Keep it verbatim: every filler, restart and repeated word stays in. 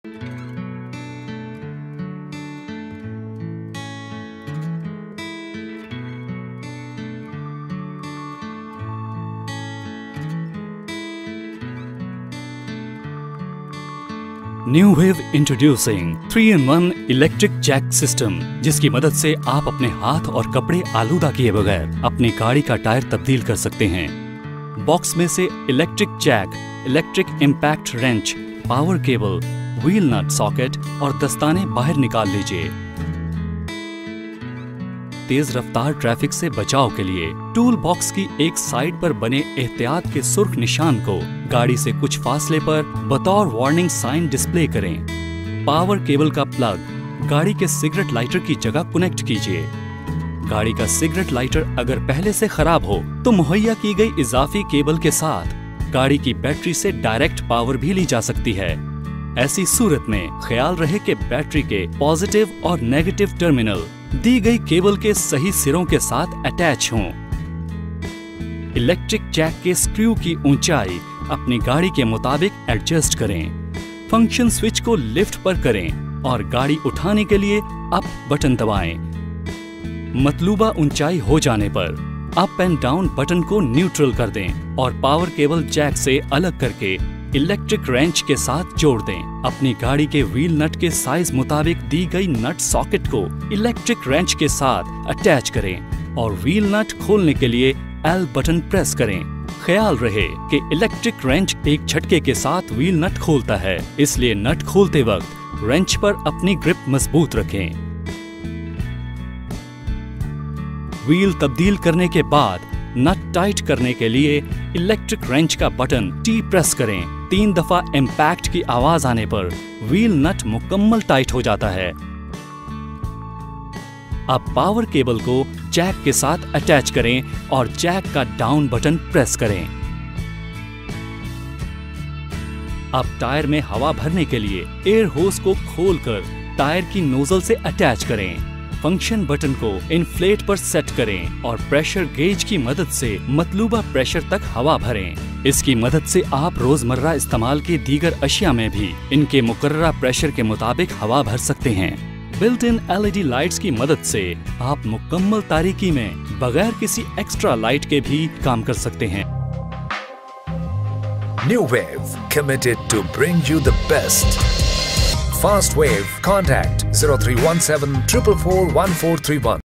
New wave introducing three in one electric jack system, जिसकी मदद से आप अपने हाथ और कपड़े आलूदा किए बगैर अपनी गाड़ी का टायर तब्दील कर सकते हैं। बॉक्स में से electric jack, electric impact wrench, power cable, wheel nut socket और दस्ताने बाहर निकाल लीजिए। तेज रफ्तार ट्रैफिक से बचाव के लिए टूल बॉक्स की एक साइड पर बने एहतियात के सुर्ख निशान को गाड़ी से कुछ फासले पर बतौर वार्निंग साइन डिस्प्ले करें। पावर केबल का प्लग गाड़ी के सिगरेट लाइटर की जगह कनेक्ट कीजिए। गाड़ी का सिगरेट लाइटर अगर पहले से खराब हो तो मुहैया की गई इजाफी केबल के साथ गाड़ी की बैटरी से डायरेक्ट पावर भी ली जा सकती है। ऐसी सूरत में ख्याल रहे कि बैटरी के पॉजिटिव और नेगेटिव टर्मिनल दी गई केबल के सही सिरों के साथ अटैच हों। इलेक्ट्रिक जैक के स्क्रू की ऊंचाई अपनी गाड़ी के मुताबिक एडजस्ट करें। फंक्शन स्विच को लिफ्ट पर करें और गाड़ी उठाने के लिए अप बटन दबाएं। मतलूबा ऊंचाई हो जाने पर अप एंड डाउन बटन को न्यूट्रल कर दें और पावर केबल जैक से अलग करके इलेक्ट्रिक रेंच के साथ जोड़ दें। अपनी गाड़ी के व्हील नट के साइज मुताबिक दी गई नट सॉकेट को इलेक्ट्रिक रेंच के साथ अटैच करें और व्हील नट खोलने के लिए एल बटन प्रेस करें। ख्याल रहे कि इलेक्ट्रिक रेंच एक झटके के साथ व्हील नट खोलता है, इसलिए नट खोलते वक्त रेंच पर अपनी ग्रिप मजबूत रखें। व्हील तब्दील करने के बाद नट टाइट करने के लिए इलेक्ट्रिक रेंच का बटन टी प्रेस करें। तीन दफा इम्पैक्ट की आवाज आने पर व्हील नट मुकम्मल टाइट हो जाता है। अब पावर केबल को जैक के साथ अटैच करें और जैक का डाउन बटन प्रेस करें। अब टायर में हवा भरने के लिए एयर होस को खोलकर टायर की नोजल से अटैच करें। फंक्शन बटन को इन्फ्लेट पर सेट करें और प्रेशर गेज की मदद से मतलूबा प्रेशर तक हवा भरें। इसकी मदद से आप रोजमर्रा इस्तेमाल की दीगर अशिया में भी इनके मुकर्ररा प्रेशर के मुताबिक हवा भर सकते हैं। बिल्ट इन एलईडी लाइट्स की मदद से आप मुकम्मल तारीकी में बगैर किसी एक्स्ट्रा लाइट के भी काम कर सकते हैं। New Wave, committed to bring you the best. Fast Wave, contact zero three one seven four four one four three one.